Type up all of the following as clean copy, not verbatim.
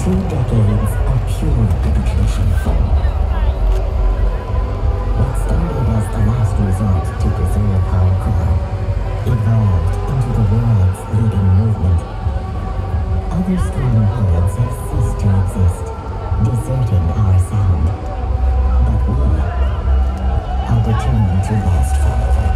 2 decades of pure education. What started as the last resort to preserve our core evolved into the world's leading movement. Other strong poets have ceased to exist, deserting our sound. But we are determined to last forever.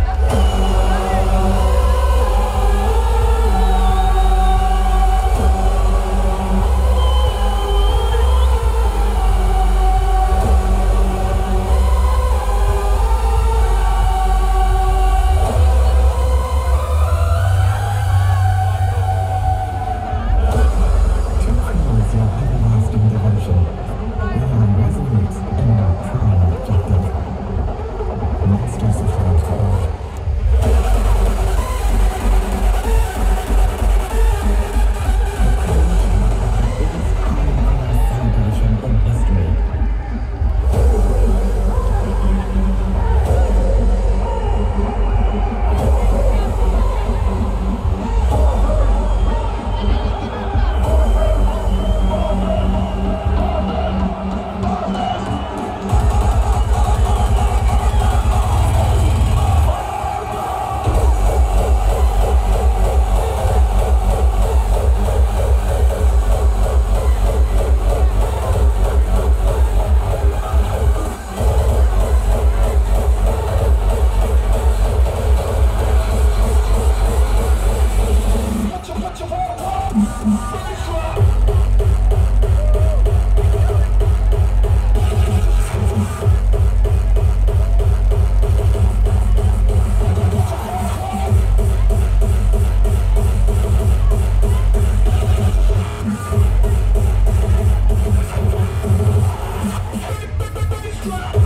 Strike!